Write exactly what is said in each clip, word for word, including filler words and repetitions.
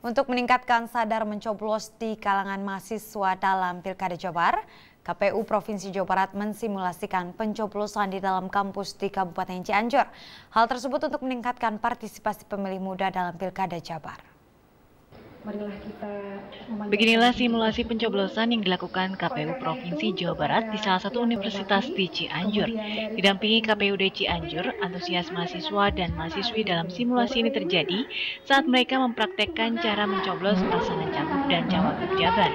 Untuk meningkatkan sadar mencoblos di kalangan mahasiswa dalam Pilkada Jabar, K P U Provinsi Jawa Barat mensimulasikan pencoblosan di dalam kampus di Kabupaten Cianjur. Hal tersebut untuk meningkatkan partisipasi pemilih muda dalam Pilkada Jabar. Beginilah simulasi pencoblosan yang dilakukan K P U Provinsi Jawa Barat di salah satu universitas di Cianjur. Didampingi K P U D Cianjur, antusias mahasiswa dan mahasiswi dalam simulasi ini terjadi saat mereka mempraktekkan cara mencoblos pasangan cagup dan cawagup Jabar.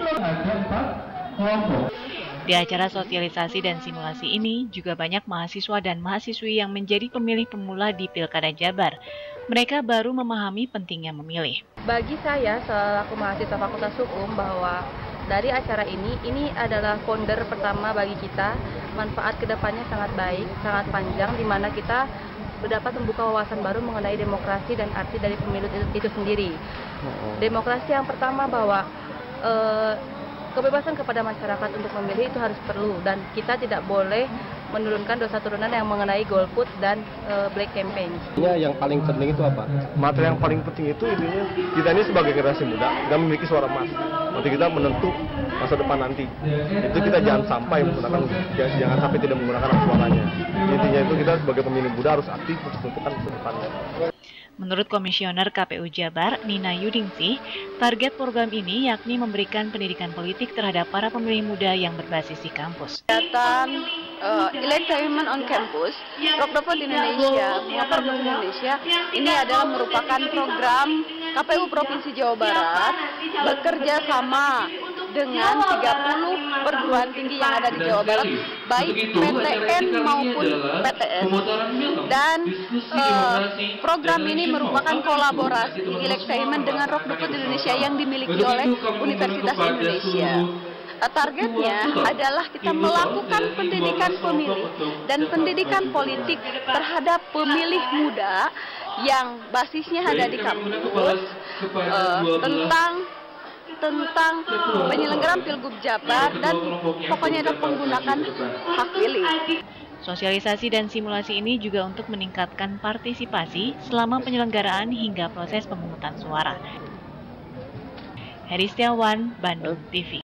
Di acara sosialisasi dan simulasi ini juga banyak mahasiswa dan mahasiswi yang menjadi pemilih pemula di Pilkada Jabar. Mereka baru memahami pentingnya memilih. Bagi saya selaku mahasiswa Fakultas Hukum bahwa dari acara ini, ini adalah founder pertama bagi kita. Manfaat kedepannya sangat baik, sangat panjang, di mana kita dapat membuka wawasan baru mengenai demokrasi dan arti dari pemilu itu, itu sendiri. Demokrasi yang pertama bahwa eh, kebebasan kepada masyarakat untuk memilih itu harus perlu, dan kita tidak boleh menurunkan dosa turunan yang mengenai golput dan e, black campaign. Yang paling penting itu apa? Materi yang paling penting itu intinya kita ini sebagai generasi muda dan memiliki suara emas. Nanti kita menentu masa depan nanti. Itu kita jangan sampai menggunakan, jangan sampai tidak menggunakan hak suaranya. Intinya itu kita sebagai pemilih muda harus aktif untuk menentukan masa depannya. Menurut Komisioner K P U Jabar, Nina Yudingsih, target program ini yakni memberikan pendidikan politik terhadap para pemilih muda yang berbasis di kampus. Kegiatan uh, Electainment on Campus, Rokdopod Indonesia, Motor Bus Indonesia, ini adalah merupakan program K P U Provinsi Jawa Barat bekerja sama dengan tiga puluh perguruan tinggi yang ada di Jawa Barat, baik P T N maupun P T S. Dan uh, program ini merupakan kolaborasi Electainment dengan Rokdopod Indonesia yang dimiliki oleh Universitas Indonesia. Targetnya adalah kita melakukan pendidikan pemilih dan pendidikan politik terhadap pemilih muda yang basisnya ada di kampus uh, tentang tentang penyelenggaraan Pilgub Jabar dan pokoknya ada menggunakan hak pilih. Sosialisasi dan simulasi ini juga untuk meningkatkan partisipasi selama penyelenggaraan hingga proses pemungutan suara. Heri Setiawan, Bandung T V.